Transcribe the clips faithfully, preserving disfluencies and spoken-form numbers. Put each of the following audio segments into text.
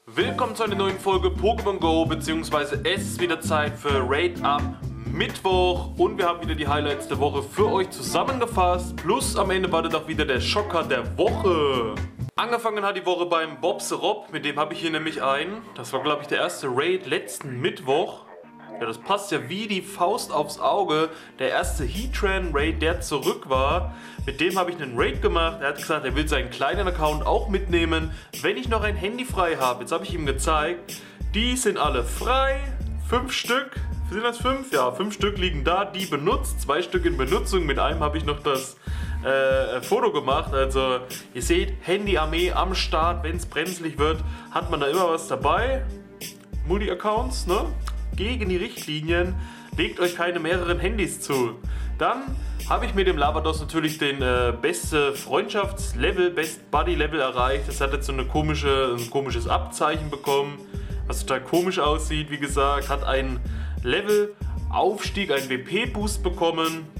Willkommen zu einer neuen Folge Pokémon Go, beziehungsweise es ist wieder Zeit für Raid am Mittwoch und wir haben wieder die Highlights der Woche für euch zusammengefasst, plus am Ende wartet auch wieder der Schocker der Woche. Angefangen hat die Woche beim Bobserob, mit dem habe ich hier nämlich einen. Das war, glaube ich, der erste Raid letzten Mittwoch. Ja, das passt ja wie die Faust aufs Auge. Der erste Heatran-Raid, der zurück war. Mit dem habe ich einen Raid gemacht. Er hat gesagt, er will seinen kleinen Account auch mitnehmen, wenn ich noch ein Handy frei habe. Jetzt habe ich ihm gezeigt, die sind alle frei. Fünf Stück. Sind das fünf? Ja, fünf Stück liegen da, die benutzt. Zwei Stück in Benutzung. Mit einem habe ich noch das äh, Foto gemacht. Also, ihr seht, Handy-Armee am Start. Wenn es brenzlig wird, hat man da immer was dabei. Multi-Accounts, ne? Gegen die Richtlinien, legt euch keine mehreren Handys zu. Dann habe ich mit dem Lavados natürlich den äh, beste Freundschaftslevel, Best Buddy Level erreicht. Das hat jetzt so eine komische, ein komisches Abzeichen bekommen, was total komisch aussieht. Wie gesagt, hat einen Level-Aufstieg, einen W P-Boost bekommen.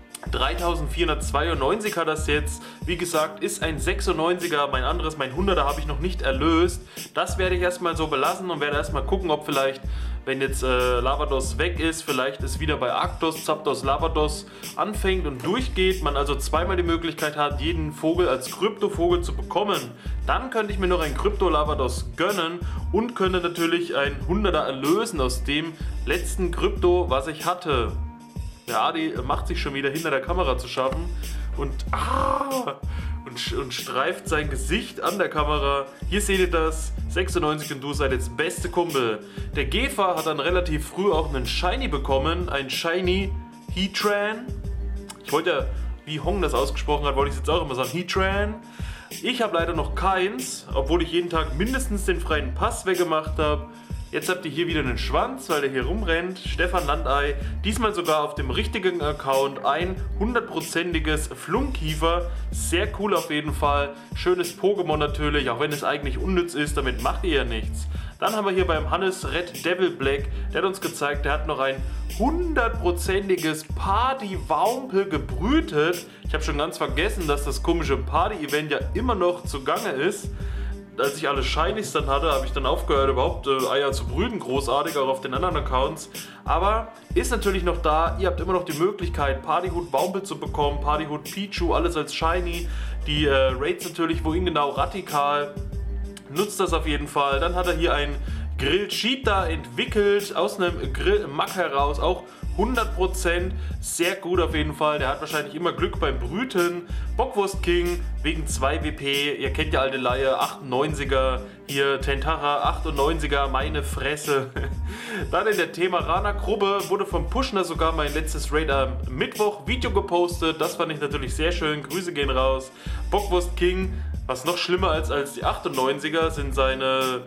dreitausendvierhundertzweiundneunzig hat das jetzt. Wie gesagt, ist ein sechsundneunziger. Mein anderes, mein hunderter habe ich noch nicht erlöst. Das werde ich erstmal so belassen und werde erstmal gucken, ob vielleicht, wenn jetzt äh, Lavados weg ist, vielleicht es wieder bei Arctos, Zapdos, Lavados anfängt und durchgeht. Man also zweimal die Möglichkeit hat, jeden Vogel als Kryptovogel zu bekommen. Dann könnte ich mir noch ein Krypto-Lavados gönnen und könnte natürlich ein hunderter erlösen aus dem letzten Krypto, was ich hatte. Der Adi macht sich schon wieder hinter der Kamera zu schaffen und, ah, und, und streift sein Gesicht an der Kamera. Hier seht ihr das, sechsundneunzig und du seid jetzt beste Kumpel. Der Gefa hat dann relativ früh auch einen Shiny bekommen, ein Shiny Heatran. Ich wollte ja, wie Hong das ausgesprochen hat, wollte ich jetzt auch immer sagen, Heatran. Ich habe leider noch keins, obwohl ich jeden Tag mindestens den freien Pass weggemacht habe. Jetzt habt ihr hier wieder einen Schwanz, weil der hier rumrennt. Stefan Landei, diesmal sogar auf dem richtigen Account, ein hundertprozentiges Flunkiefer. Sehr cool auf jeden Fall. Schönes Pokémon natürlich, auch wenn es eigentlich unnütz ist, damit macht ihr ja nichts. Dann haben wir hier beim Hannes Red Devil Black, der hat uns gezeigt, der hat noch ein hundertprozentiges Party-Waumpel gebrütet. Ich habe schon ganz vergessen, dass das komische Party-Event ja immer noch zugange ist. Als ich alle Shinies dann hatte, habe ich dann aufgehört, überhaupt äh, Eier zu brüten, großartig, auch auf den anderen Accounts. Aber ist natürlich noch da, ihr habt immer noch die Möglichkeit, Partyhut Waumpel zu bekommen, Partyhut Pichu, alles als Shiny. Die äh, Raids natürlich, wohin genau, Radikal, nutzt das auf jeden Fall. Dann hat er hier ein Grill Cheetah entwickelt, aus einem Grill Mack heraus, auch hundert Prozent, sehr gut auf jeden Fall. Der hat wahrscheinlich immer Glück beim Brüten. Bockwurst King wegen zwei W P. Ihr kennt ja alte Leier, achtundneunziger. Hier Tentara, achtundneunziger, meine Fresse. Dann in der Temarana-Gruppe wurde vom Pushner sogar mein letztes Raid am Mittwoch Video gepostet. Das fand ich natürlich sehr schön. Grüße gehen raus. Bockwurst King, was noch schlimmer als, als die achtundneunziger sind seine...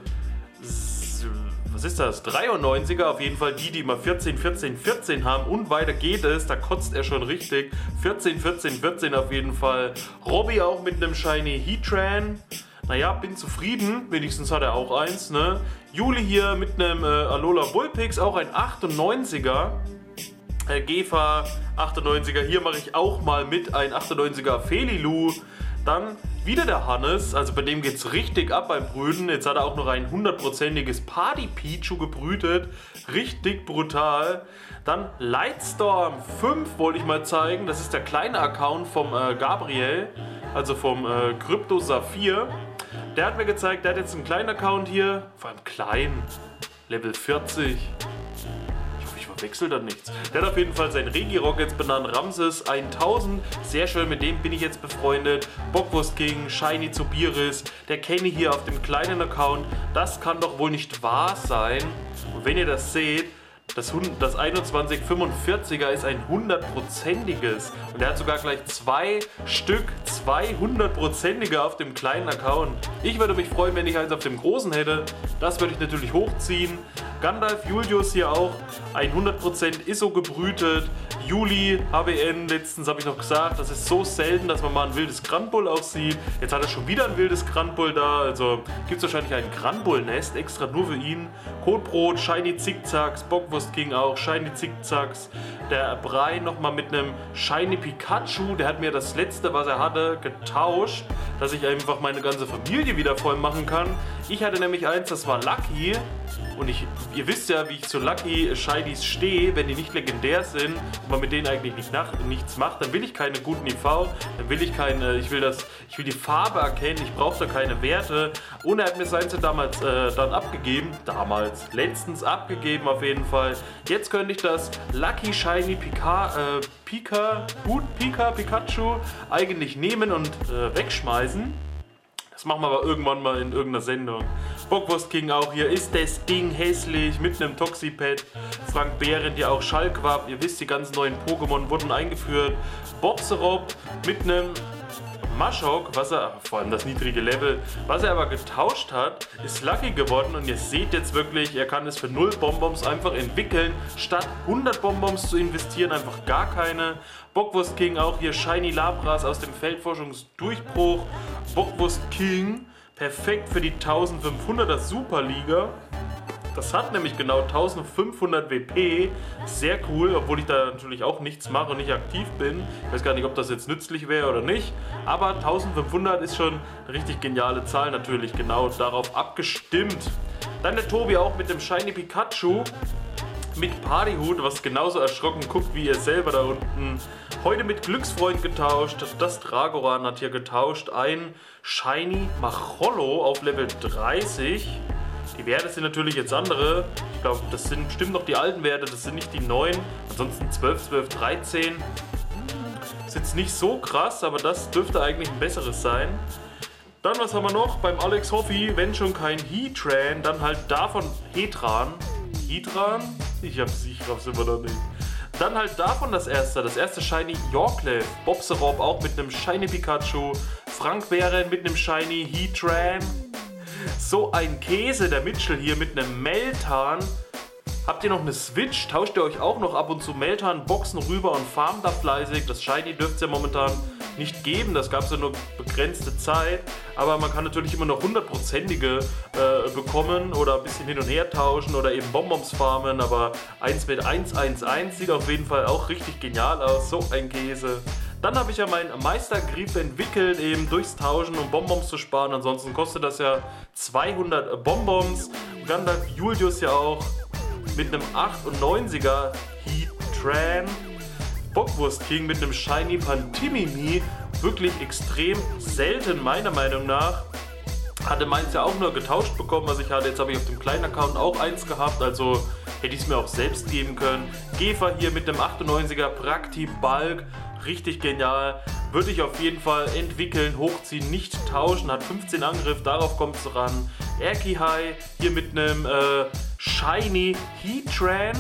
Was ist das? dreiundneunziger, auf jeden Fall die, die immer vierzehn, vierzehn, vierzehn haben und weiter geht es, da kotzt er schon richtig. vierzehn, vierzehn, vierzehn auf jeden Fall. Robby auch mit einem Shiny Heatran. Naja, bin zufrieden, wenigstens hat er auch eins, ne? Juli hier mit einem äh, Alola Bullpix, auch ein achtundneunziger. Äh, Gefa, achtundneunziger, hier mache ich auch mal mit, ein achtundneunziger Felilu. Dann wieder der Hannes, also bei dem geht es richtig ab beim Brüten. Jetzt hat er auch noch ein hundertprozentiges Party-Pichu gebrütet. Richtig brutal. Dann Lightstorm fünf wollte ich mal zeigen. Das ist der kleine Account vom äh, Gabriel, also vom äh, Krypto Saphir. Der hat mir gezeigt, der hat jetzt einen kleinen Account hier. Vor allem klein, Level vierzig. Wechselt dann nichts. Der hat auf jeden Fall seinen Regirock jetzt benannt, Ramses tausend. Sehr schön, mit dem bin ich jetzt befreundet. Bockwurst King, Shiny Zobiris, der Kenny hier auf dem kleinen Account. Das kann doch wohl nicht wahr sein. Und wenn ihr das seht, das, das einundzwanzig fünfundvierziger ist ein hundertprozentiges. Und er hat sogar gleich zwei Stück, zwei hundertprozentige auf dem kleinen Account. Ich würde mich freuen, wenn ich eins auf dem großen hätte. Das würde ich natürlich hochziehen. Gandalf Julius hier auch, hundert Prozent I S O gebrütet. Juli, H W N, letztens habe ich noch gesagt, das ist so selten, dass man mal ein wildes Granbull auch sieht. Jetzt hat er schon wieder ein wildes Granbull da, also gibt es wahrscheinlich ein Granbull-Nest extra nur für ihn. Kotbrot, Shiny Zickzacks, Bockwurst Bockwurst King auch, Shiny Zickzacks. Der Brei nochmal mit einem Shiny Pikachu, der hat mir das letzte, was er hatte, getauscht, dass ich einfach meine ganze Familie wieder voll machen kann. Ich hatte nämlich eins, das war Lucky. Und ich, ihr wisst ja, wie ich zu Lucky Shinies stehe, wenn die nicht legendär sind und man mit denen eigentlich nicht nach, nichts macht, dann will ich keine guten I V, dann will ich keine, ich will das, ich will die Farbe erkennen, ich brauche da keine Werte. Und er hat mir seins damals äh, dann abgegeben, damals, letztens abgegeben auf jeden Fall. Jetzt könnte ich das Lucky Shiny Pika, äh, Pika, Hut, Pika, Pikachu eigentlich nehmen und äh, wegschmeißen. Das machen wir aber irgendwann mal in irgendeiner Sendung. Bockwurst King auch hier. Ist das Ding hässlich mit einem Toxipad. Frank Behrendt hier auch. Schallquapp. Ihr wisst, die ganzen neuen Pokémon wurden eingeführt. Bobserop mit einem Maschok, was er, vor allem das niedrige Level, was er aber getauscht hat, ist Lucky geworden und ihr seht jetzt wirklich, er kann es für null Bonbons einfach entwickeln, statt hundert Bonbons zu investieren, einfach gar keine. Bockwurst King auch hier, Shiny Lapras aus dem Feldforschungsdurchbruch. Bockwurst King, perfekt für die eintausendfünfhunderter Superliga. Das hat nämlich genau eintausendfünfhundert W P, sehr cool, obwohl ich da natürlich auch nichts mache und nicht aktiv bin. Ich weiß gar nicht, ob das jetzt nützlich wäre oder nicht, aber eintausendfünfhundert ist schon eine richtig geniale Zahl, natürlich genau darauf abgestimmt. Dann der Tobi auch mit dem Shiny Pikachu mit Partyhut, was genauso erschrocken guckt wie ihr selber da unten. Heute mit Glücksfreund getauscht, das Dragoran hat hier getauscht, ein Shiny Machollo auf Level dreißig. Die Werte sind natürlich jetzt andere. Ich glaube, das sind bestimmt noch die alten Werte, das sind nicht die neuen. Ansonsten zwölf, zwölf, dreizehn. Ist jetzt nicht so krass, aber das dürfte eigentlich ein besseres sein. Dann, was haben wir noch? Beim Alex Hoffi, wenn schon kein Heatran, dann halt davon Hetran. Hetran? Ich hab's, ich raff's immer noch nicht. Dann halt davon das erste, das erste Shiny Yorklev. Bobserop auch mit einem Shiny Pikachu. Frank Behrendt mit einem Shiny Heatran. So ein Käse, der Mitchell hier mit einem Meltan. Habt ihr noch eine Switch? Tauscht ihr euch auch noch ab und zu Meltan-Boxen rüber und farmt da fleißig? Das Shiny dürfte es ja momentan nicht geben, das gab es ja nur begrenzte Zeit. Aber man kann natürlich immer noch hundertprozentige äh, bekommen oder ein bisschen hin und her tauschen oder eben Bonbons farmen. Aber eins mit eins eins eins sieht auf jeden Fall auch richtig genial aus. So ein Käse. Dann habe ich ja meinen Meistergriff entwickelt, eben durchs Tauschen, um Bonbons zu sparen. Ansonsten kostet das ja zweihundert Bonbons. Und dann hat Julius ja auch mit einem achtundneunziger Heatran. Bockwurst King mit einem Shiny Pantimimi. Wirklich extrem selten, meiner Meinung nach. Hatte meins ja auch nur getauscht bekommen, was ich hatte. Jetzt habe ich auf dem kleinen Account auch eins gehabt, also hätte ich es mir auch selbst geben können. Gefer hier mit einem achtundneunziger Prakti Bulk. Richtig genial. Würde ich auf jeden Fall entwickeln, hochziehen, nicht tauschen. Hat fünfzehn Angriff, darauf kommt es ran. Erkihai hier mit einem äh, Shiny Heatran.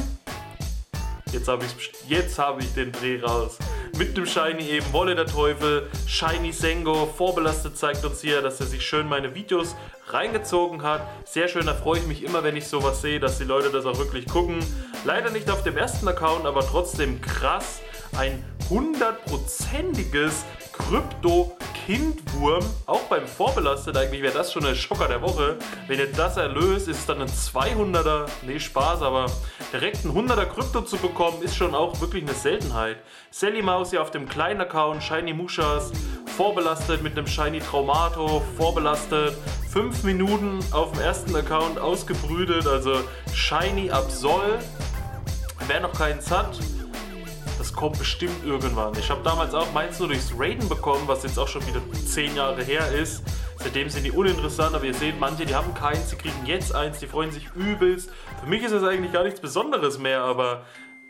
Jetzt habe jetzt hab ich den Dreh raus. Mit dem Shiny eben Wolle der Teufel. Shiny Sengo. Vorbelastet zeigt uns hier, dass er sich schön meine Videos reingezogen hat. Sehr schön, da freue ich mich immer, wenn ich sowas sehe, dass die Leute das auch wirklich gucken. Leider nicht auf dem ersten Account, aber trotzdem krass. Ein hundertprozentiges Krypto-Kindwurm, auch beim Vorbelastet, eigentlich wäre das schon der Schocker der Woche. Wenn ihr das erlöst, ist es dann ein zweihunderter, nee Spaß, aber direkt ein hunderter Krypto zu bekommen, ist schon auch wirklich eine Seltenheit. Sally Maus hier auf dem kleinen Account, Shiny Mushas, vorbelastet mit einem Shiny Traumato, vorbelastet, fünf Minuten auf dem ersten Account ausgebrütet, also Shiny Absol. Wer noch keins hat, das kommt bestimmt irgendwann. Ich habe damals auch meins nur durchs Raiden bekommen, was jetzt auch schon wieder zehn Jahre her ist. Seitdem sind die uninteressant, aber ihr seht, manche, die haben keins, die kriegen jetzt eins, die freuen sich übelst. Für mich ist es eigentlich gar nichts Besonderes mehr, aber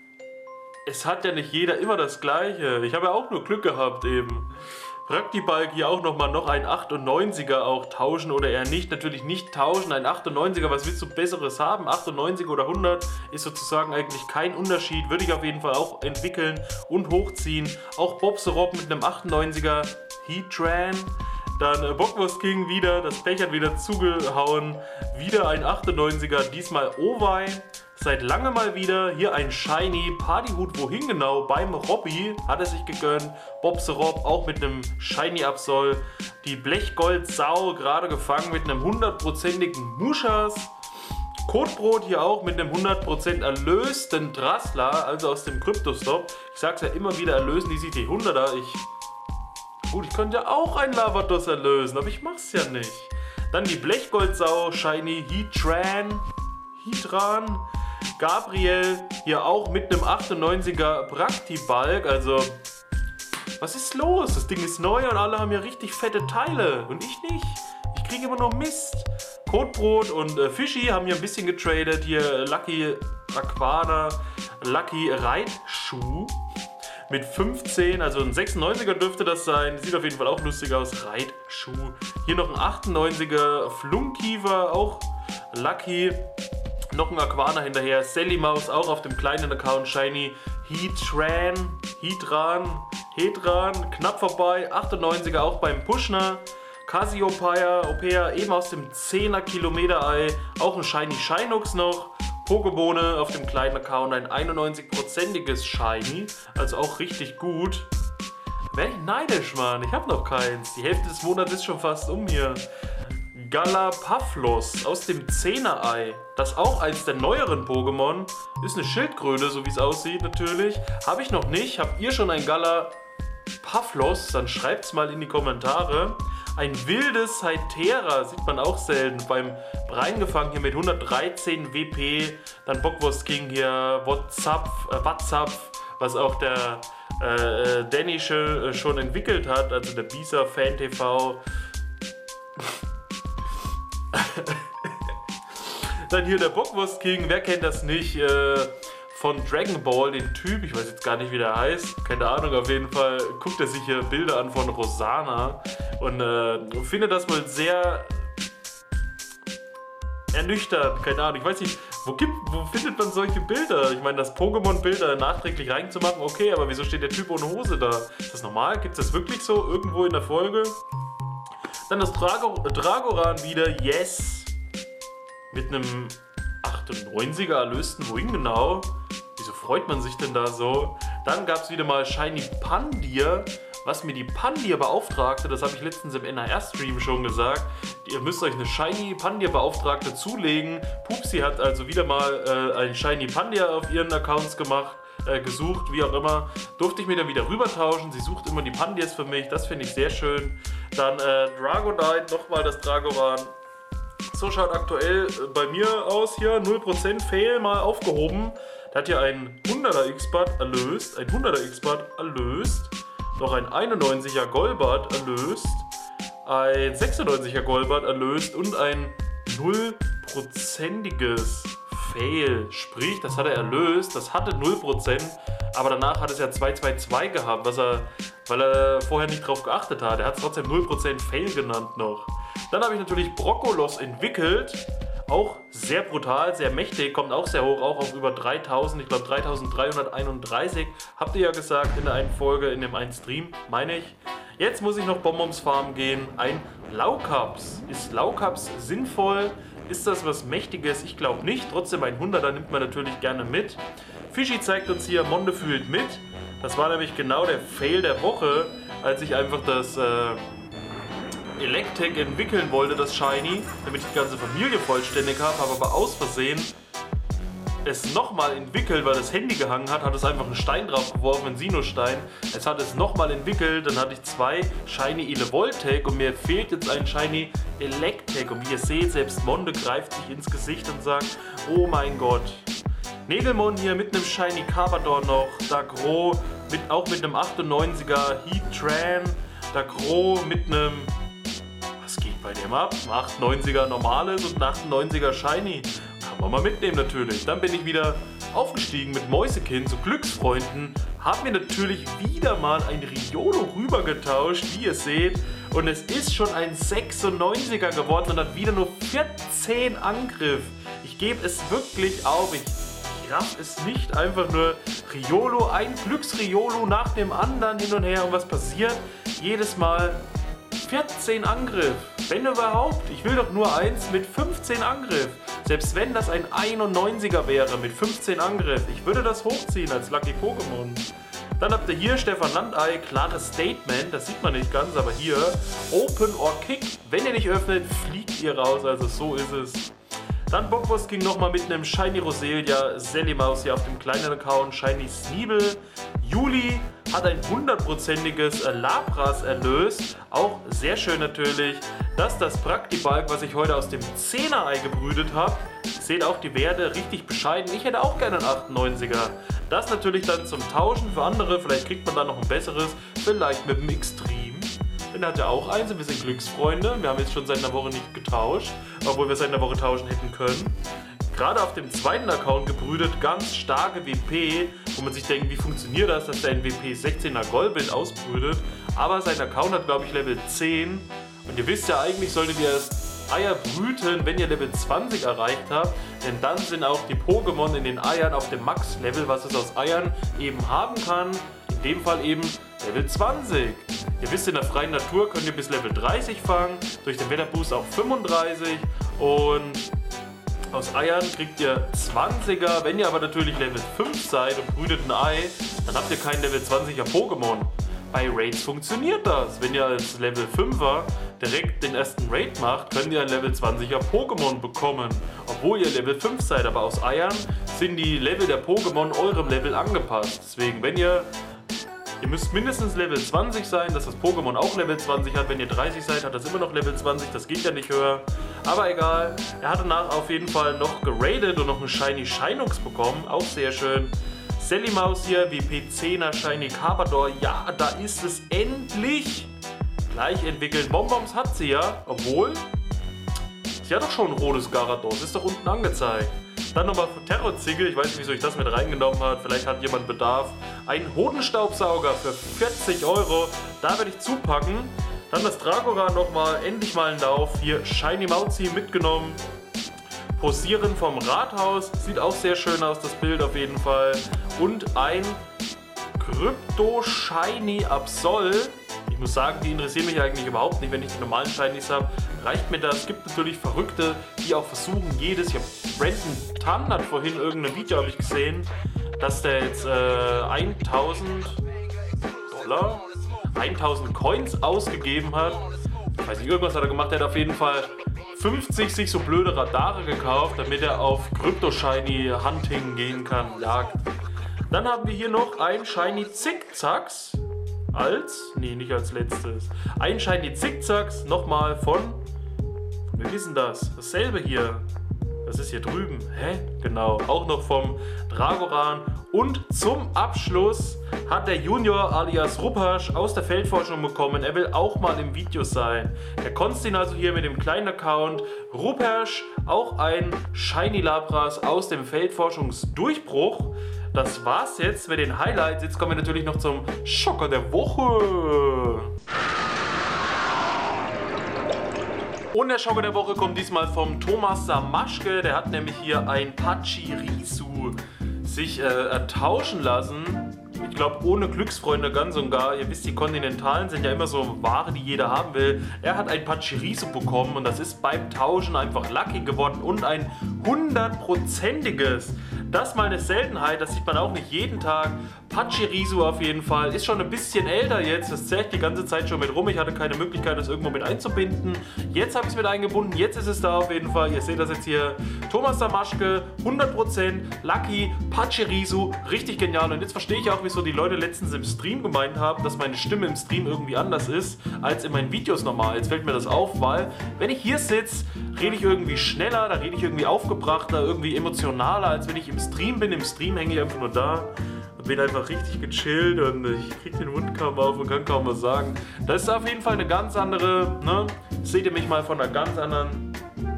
es hat ja nicht jeder immer das Gleiche. Ich habe ja auch nur Glück gehabt eben. Praktibalk hier auch nochmal noch ein achtundneunziger auch tauschen oder eher nicht. Natürlich nicht tauschen, ein achtundneunziger, was willst du Besseres haben? achtundneunzig oder hundert ist sozusagen eigentlich kein Unterschied. Würde ich auf jeden Fall auch entwickeln und hochziehen. Auch Bobserop mit einem achtundneunziger Heatran. Dann äh, Bockwurst King wieder, das Pech hat wieder zugehauen. Wieder ein achtundneunziger, diesmal Owei. Seit langem mal wieder hier ein Shiny Partyhut, wohin genau? Beim Robby hat er sich gegönnt. Bobserop auch mit einem Shiny Absol. Die Blechgold-Sau gerade gefangen mit einem hundertprozentigen Mushas. Codebrot hier auch mit einem hundert Prozent erlösten Drassler, also aus dem Kryptostop. Ich sag's ja immer wieder, erlösen die sich die hunderter. Ich, gut, ich könnte ja auch einen Lavados erlösen, aber ich mach's ja nicht. Dann die Blechgoldsau, Shiny Heatran, Heatran, Gabriel, hier auch mit einem achtundneunziger Praktibalk, also was ist los? Das Ding ist neu und alle haben ja richtig fette Teile und ich nicht. Ich kriege immer nur Mist. Codebrot und äh, Fischi haben hier ein bisschen getradet, hier Lucky Aquana, Lucky Reitschuh mit fünfzehn, also ein sechsundneunziger dürfte das sein, sieht auf jeden Fall auch lustig aus, Reitschuh. Hier noch ein achtundneunziger Flunkiefer, auch Lucky. Noch ein Aquana hinterher, Sally Maus auch auf dem kleinen Account, Shiny Heatran, Heatran, Heatran, knapp vorbei, achtundneunziger auch beim Pushner, Cassiopeia, Opea, eben aus dem zehner Kilometer-Ei, auch ein Shiny Shinux noch, Pokebone auf dem kleinen Account, ein einundneunzig prozentiges Shiny, also auch richtig gut. Wäre ich neidisch, Mann, ich habe noch keins, die Hälfte des Monats ist schon fast um hier. Galapaflos aus dem zehner-Ei, das auch eins der neueren Pokémon, ist eine Schildkröte, so wie es aussieht natürlich. Habe ich noch nicht. Habt ihr schon ein Galapaflos? Dann schreibt es mal in die Kommentare. Ein wildes Hytera sieht man auch selten. Beim reingefangen hier mit hundertdreizehn W P. Dann Bockwurst King hier, WhatsApp, äh, WhatsApp, was auch der äh, Danny schon, äh, schon entwickelt hat, also der Bisa Fan T V. Dann hier der Bockwurst King, wer kennt das nicht, äh, von Dragon Ball, den Typ, ich weiß jetzt gar nicht wie der heißt, keine Ahnung, auf jeden Fall guckt er sich hier Bilder an von Rosana und äh, findet das wohl sehr ernüchternd, keine Ahnung, ich weiß nicht, wo, gibt, wo findet man solche Bilder? Ich meine, das Pokémon-Bilder nachträglich reinzumachen, okay, aber wieso steht der Typ ohne Hose da? Ist das normal? Gibt es das wirklich so irgendwo in der Folge? Dann das Drago Dragoran wieder, yes! Mit einem achtundneunziger erlösten Wing, genau. Wieso freut man sich denn da so? Dann gab es wieder mal Shiny Pandir, was mir die Pandir beauftragte, das habe ich letztens im N H R-Stream schon gesagt. Ihr müsst euch eine Shiny Pandir Beauftragte zulegen. Pupsi hat also wieder mal äh, ein Shiny Pandir auf ihren Accounts gemacht. Äh, gesucht, wie auch immer, durfte ich mir dann wieder rüber tauschen. Sie sucht immer die Pandirs für mich, das finde ich sehr schön. Dann äh, Dragonite, nochmal das Dragoran. So schaut aktuell äh, bei mir aus hier, null Prozent Fail mal aufgehoben. Der hat hier ein hunderter X-Bud erlöst, ein hunderter X-Bud erlöst, noch ein einundneunziger Golbat erlöst, ein sechsundneunziger Golbat erlöst und ein null prozentiges Fail, sprich, das hat er erlöst, das hatte null Prozent, aber danach hat es ja zwei zwei zwei gehabt, was er, weil er vorher nicht drauf geachtet hat. Er hat es trotzdem null Prozent Fail genannt noch. Dann habe ich natürlich Brokkolos entwickelt, auch sehr brutal, sehr mächtig, kommt auch sehr hoch, auch auf über dreitausend, ich glaube dreitausenddreihunderteinunddreißig, habt ihr ja gesagt in der einen Folge, in dem einen Stream, meine ich. Jetzt muss ich noch Bonbons Farm gehen, ein Laukaps. Ist Laukaps sinnvoll? Ist das was Mächtiges? Ich glaube nicht. Trotzdem ein hunderter nimmt man natürlich gerne mit. Fischi zeigt uns hier, Monde fühlt mit. Das war nämlich genau der Fail der Woche, als ich einfach das äh, Electek entwickeln wollte, das Shiny, damit ich die ganze Familie vollständig habe, habe aber aus Versehen es nochmal entwickelt, weil das Handy gehangen hat, hat es einfach einen Stein drauf geworfen, einen Sinusstein. Es hat es nochmal entwickelt, dann hatte ich zwei Shiny Elevoltec und mir fehlt jetzt ein Shiny Electek. Und wie ihr seht, selbst Monde greift sich ins Gesicht und sagt, oh mein Gott. Negelmon hier mit einem Shiny Carbador noch, Dagro mit, auch mit einem achtundneunziger Heatran, Dagro mit einem, was geht bei dem ab? Ein achtundneunziger normales und ein achtundneunziger Shiny. Kann man mal mitnehmen natürlich. Dann bin ich wieder aufgestiegen mit Mäusekind zu Glücksfreunden. Haben wir natürlich wieder mal ein Riolo rübergetauscht, wie ihr seht. Und es ist schon ein sechsundneunziger geworden und hat wieder nur vierzehn Angriff. Ich gebe es wirklich auf. Ich, ich raff es nicht. Einfach nur Riolo, ein Glücksriolo nach dem anderen hin und her. Und was passiert? Jedes Mal vierzehn Angriff. Wenn überhaupt. Ich will doch nur eins mit fünfzehn Angriff. Selbst wenn das ein einundneunziger wäre mit fünfzehn Angriff, ich würde das hochziehen als Lucky Pokémon. Dann habt ihr hier Stefan Landei, klares Statement, das sieht man nicht ganz, aber hier Open or Kick. Wenn ihr nicht öffnet, fliegt ihr raus, also so ist es. Dann Bockwurst King nochmal mit einem Shiny Roselia, Sellimaus hier auf dem kleinen Account, Shiny Sneebel. Juli hat ein hundertprozentiges Lapras erlöst, auch sehr schön natürlich. Das ist das Praktibalk, was ich heute aus dem zehner-Ei gebrütet habe. Seht auch die Werte richtig bescheiden. Ich hätte auch gerne einen achtundneunziger. Das natürlich dann zum Tauschen für andere. Vielleicht kriegt man dann noch ein besseres. Vielleicht mit dem Extreme. Den hat er auch eins. Wir sind Glücksfreunde. Wir haben jetzt schon seit einer Woche nicht getauscht. Obwohl wir seit einer Woche tauschen hätten können. Gerade auf dem zweiten Account gebrütet. Ganz starke W P. Wo man sich denkt, wie funktioniert das, dass der ein W P sechzehner Goldbild ausbrütet. Aber sein Account hat, glaube ich, Level zehn. Und ihr wisst ja, eigentlich solltet ihr erst Eier brüten, wenn ihr Level zwanzig erreicht habt, denn dann sind auch die Pokémon in den Eiern auf dem Max-Level, was es aus Eiern eben haben kann. In dem Fall eben Level zwanzig. Ihr wisst, in der freien Natur könnt ihr bis Level dreißig fangen, durch den Wetterboost auf fünfunddreißig und aus Eiern kriegt ihr zwanziger. Wenn ihr aber natürlich Level fünf seid und brütet ein Ei, dann habt ihr kein Level zwanziger Pokémon. Bei Raids funktioniert das. Wenn ihr als Level fünfer direkt den ersten Raid macht, könnt ihr ein Level zwanziger Pokémon bekommen. Obwohl ihr Level fünf seid, aber aus Eiern sind die Level der Pokémon eurem Level angepasst. Deswegen, wenn ihr, ihr müsst mindestens Level zwanzig sein, dass das Pokémon auch Level zwanzig hat. Wenn ihr dreißig seid, hat das immer noch Level zwanzig, das geht ja nicht höher. Aber egal, er hat danach auf jeden Fall noch geradet und noch eine Shiny Shinux bekommen, auch sehr schön. Sellimaus hier, W P zehner Shiny Carpador, ja, da ist es endlich gleich entwickelt. Bonbons hat sie ja, obwohl sie hat doch schon ein rotes Gyarados, ist doch unten angezeigt. Dann nochmal für Terrorziegel, ich weiß nicht, wieso ich das mit reingenommen habe, vielleicht hat jemand Bedarf. Ein Hodenstaubsauger für vierzig Euro, da werde ich zupacken. Dann das Dragoran nochmal, endlich mal ein Lauf, hier Shiny Mauzi mitgenommen. Posieren vom Rathaus, sieht auch sehr schön aus, das Bild auf jeden Fall. Und ein Krypto Shiny Absol. Ich muss sagen, die interessieren mich eigentlich überhaupt nicht, wenn ich die normalen Shinies habe. Reicht mir das. Es gibt natürlich Verrückte, die auch versuchen, jedes. Ich habe Brandon Tan hat vorhin irgendein Video habe ich gesehen, dass der jetzt äh, tausend Dollar, tausend Coins ausgegeben hat. Ich weiß nicht, irgendwas hat er gemacht. Er hat auf jeden Fall fünfzig sich so blöde Radare gekauft, damit er auf Krypto Shiny Hunting gehen kann, Jagd. Dann haben wir hier noch ein Shiny Zickzacks als, nee, nicht als letztes, ein Shiny Zickzacks nochmal von, von wir wissen das, dasselbe hier. Das ist hier drüben. Hä? Genau. Auch noch vom Dragoran. Und zum Abschluss hat der Junior alias Rupasch aus der Feldforschung bekommen. Er will auch mal im Video sein. Der Konstin also hier mit dem kleinen Account. Rupasch, auch ein Shiny Lapras aus dem Feldforschungsdurchbruch. Das war's jetzt mit den Highlights. Jetzt kommen wir natürlich noch zum Schocker der Woche. Und der Schocker der Woche kommt diesmal vom Thomas Samaschke. Der hat nämlich hier ein Pachirisu sich äh, ertauschen lassen. Ich glaube, ohne Glücksfreunde ganz und gar. Ihr wisst, die Kontinentalen sind ja immer so Ware, die jeder haben will. Er hat ein Pachirisu bekommen und das ist beim Tauschen einfach lucky geworden und ein hundertprozentiges. Das ist mal eine Seltenheit, das sieht man auch nicht jeden Tag. Pachirisu auf jeden Fall, ist schon ein bisschen älter jetzt, das zählt die ganze Zeit schon mit rum. Ich hatte keine Möglichkeit, das irgendwo mit einzubinden. Jetzt habe ich es mit eingebunden, jetzt ist es da auf jeden Fall. Ihr seht das jetzt hier, Thomas Samaschke, hundert Prozent, Lucky, Pachirisu, richtig genial. Und jetzt verstehe ich auch, wieso die Leute letztens im Stream gemeint haben, dass meine Stimme im Stream irgendwie anders ist, als in meinen Videos normal. Jetzt fällt mir das auf, weil, wenn ich hier sitze, rede ich irgendwie schneller, da rede ich irgendwie aufgebrachter, irgendwie emotionaler, als wenn ich im Stream bin. Im Stream hänge ich einfach nur da und bin einfach richtig gechillt und ich kriege den Mund kaum auf und kann kaum was sagen. Das ist auf jeden Fall eine ganz andere, ne? Seht ihr mich mal von einer ganz anderen...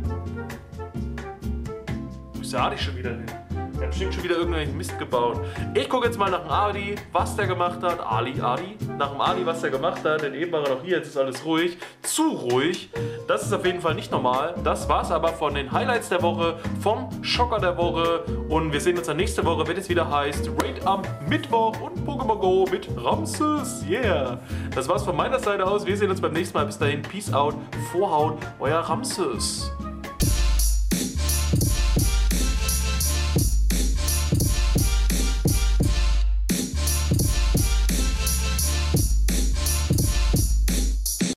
Wo ist der Adi schon wieder hin? Der hat bestimmt schon wieder irgendeinen Mist gebaut. Ich gucke jetzt mal nach dem Adi, was der gemacht hat. Ali, Adi. Nach dem Adi, was der gemacht hat. Denn eben war er noch hier, jetzt ist alles ruhig. Zu ruhig. Das ist auf jeden Fall nicht normal. Das war's aber von den Highlights der Woche, vom Schocker der Woche. Und wir sehen uns dann nächste Woche, wenn es wieder heißt Raid am Mittwoch und Pokémon Go mit Ramses. Yeah. Das war's von meiner Seite aus. Wir sehen uns beim nächsten Mal. Bis dahin. Peace out. Vorhaut. Euer Ramses.